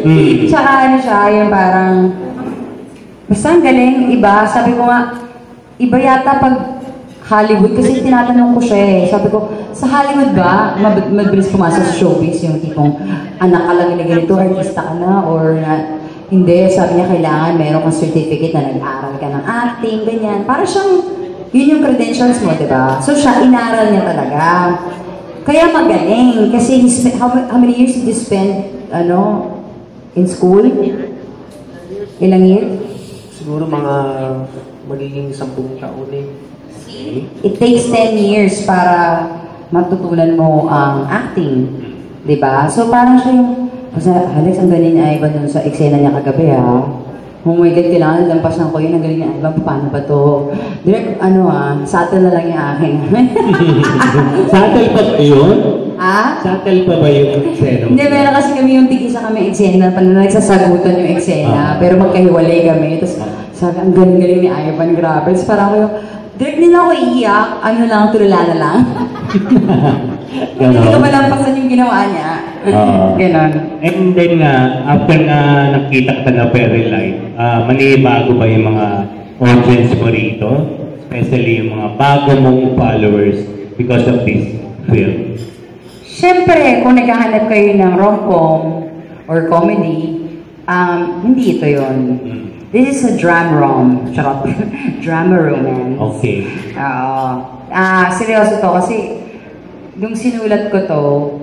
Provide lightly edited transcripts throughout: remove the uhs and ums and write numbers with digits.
Tsaka ano siya, yung parang, basta ang galing, iba. Sabi ko nga, iba yata pag Hollywood, kasi tinatanong ko siya eh. Sabi ko, sa Hollywood ba, mabilis pumasok sa showbiz, yung tipong anak ka lang na ganito, artista ka na, or na, hindi, sabi niya kailangan meron kang certificate na nag-aral ka ng acting, ganyan. Para siyang, yun yung credentials mo, di ba? So siya, inaral niya talaga. Kaya magaling, kasi how many years did you spend, in school? Ilang years? Siguro mga magiging 10 taon eh. It takes 10 years para matutunan mo ang acting, di ba? So parang siya yung, Alex, ang galing niya Ivan dun sa eksena niya kagabi ha. Oh my God, kailangan lampasan ko yun, ang galing niya Ivan, paano ba to? Direct, subtle na lang yung akin. Subtle pa ba yun? Ah? Subtle pa ba yung eksena? Hindi, meron kasi kami yung tigisa kami eksena, pag nagsasagutan yung eksena, pero magkahiwalay kami. Tapos sabi, ang galing-galing ni Ivan, grabe. Tapos parang ako yung, direct din ako iiyak, tulala na lang. Hindi ko malampasan yung ginawa niya. Ganon. And then after nakita ka na Fairy Light, manibago ba yung mga audience mo rito? Especially yung mga bago mong followers because of this film? Siyempre, kung naghahanap kayo ng rom-com or comedy, hindi ito yun. This is a drama-rom. Charot. Drama-romance. Okay. Seryoso to kasi nung sinulat ko to,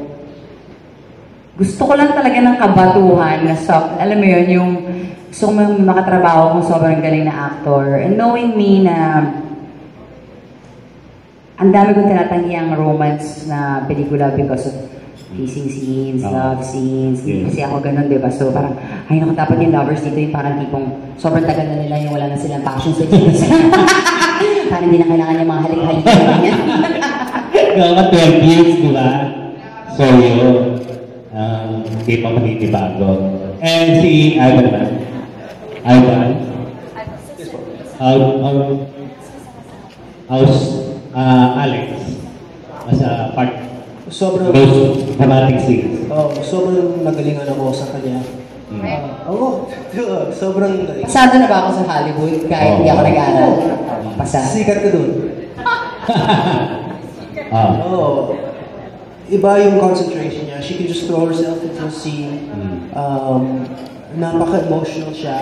gusto ko lang talaga ng kabatuhan na alam mo yun, yung gusto ko makatrabaho kung sobrang galing na actor. And knowing me na ang dami kong tinatanggiang romance na pelikula because of kissing scenes, love scenes, kasi ako ganun, diba? So parang, ay naku, dapat yung lovers dito yung parang tipong sobrang tagal na nila yung wala na silang passion sa kiss. Parang hindi na kailangan yung mga halik-halik na ganyan. Mga 12 years, di ba? So yun, hindi pa maninibago. And si Ivan ba? Ivan? How's Alex? As a part Sobrang dramatic scenes. Sobrang nagalingan ako sa kanya. Sobrang galing. Pasado na ba ako sa Hollywood kahit hindi ako nag-aaral? Sikat ka dun. Iba yung concentration niya. She can just throw herself into a scene. Napaka-emotional siya.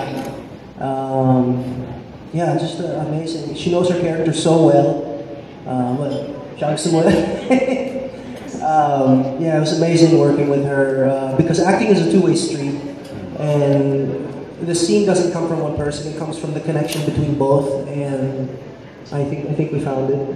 Yeah, just amazing. She knows her character so well. Siya ang sumula. Yeah, it was amazing working with her because acting is a two-way street, and the scene doesn't come from one person; it comes from the connection between both. And I think we found it.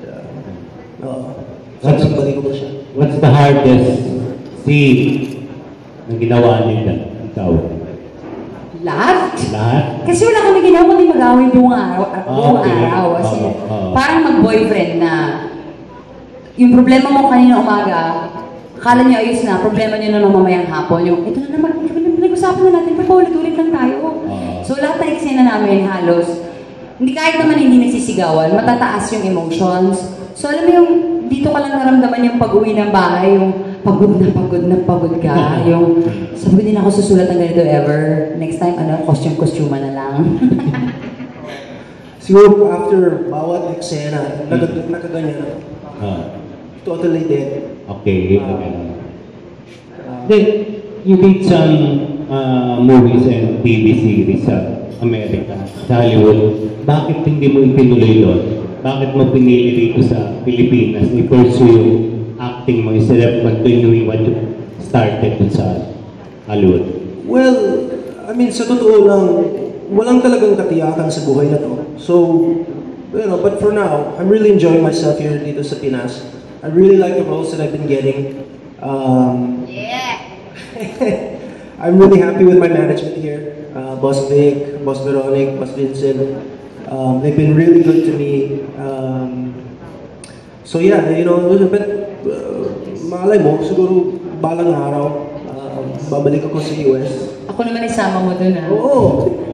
Unbelievable siya. What's the hardest scene na ginawa niya ikaw? Lahat? Lahat? Kasi wala kami ginawa kundi mag-away buong araw. Kasi parang mag-boyfriend na. Yung problema mo kanina umaga, akala niyo ayos na, problema niyo na mamayang hapon. Yung, ito na naman, nag-usapan na natin, paulit-ulit lang tayo. So lahat ng eksena namin halos, hindi kahit naman hindi nagsisigawan, matataas yung emotions. So alam mo yung, dito ka lang naramdaman yung pag-uwi ng bahay, yung pagod ka. Yung, sabi ko din ako susulat ng ganito ever. Next time, costume na lang. Siguro after bawat eksena, nakaganyan ako. Totally dead. Okay. Then, you did some movies and TV series sa Amerika, sa Hollywood. Bakit hindi mo itinuloy doon? Bakit mo pinili dito sa Pilipinas i-pursue yung acting mo instead of continuing what you started dun sa Hollywood? Well, I mean, sa totoo lang, walang talagang katiyakan sa buhay na to. So, but for now, I'm really enjoying myself here dito sa Pinas. I really like the roles that I've been getting. I'm really happy with my management here. Boss Vic, Boss Veronic, Boss Vincent. They've been really good to me. So yeah, but malay mo, siguro balang araw, babalik ako sa US. Ako naman isama mo dun Oo.